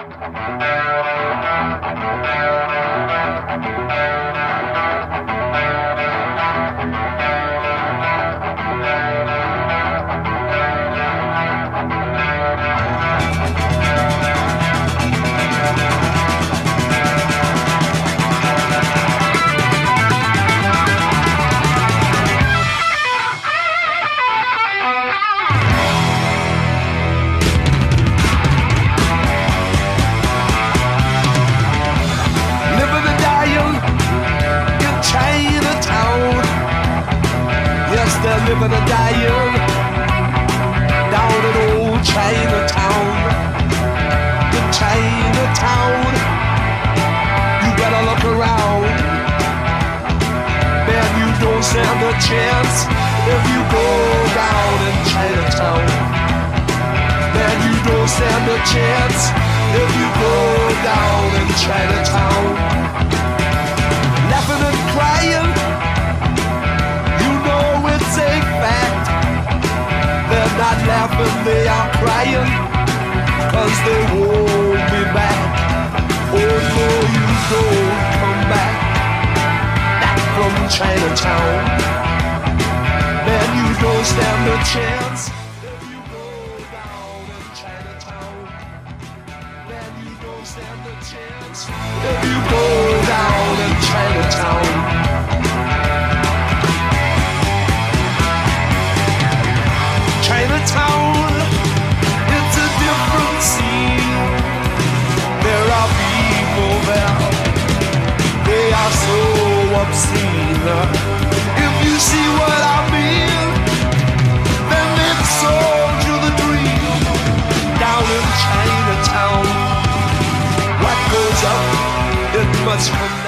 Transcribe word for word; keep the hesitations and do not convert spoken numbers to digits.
Living and dying down in old Chinatown. In Chinatown, you better look around. Man, you don't stand a chance if you go down in Chinatown. Man, you don't stand a chance if you go down in Chinatown. Laughing and crying, it's a fact. They're not laughing, they are crying, cause they won't be back. Oh no, you don't come back, back from Chinatown. Man, you don't stand a chance if you go down in Chinatown. Man, you don't stand a chance if you go down in Chinatown. Chinatown, it's a different scene. There are people there, they are so obscene. If you see what I mean, then they've sold you the dream. Down in Chinatown, what goes up, it must come down.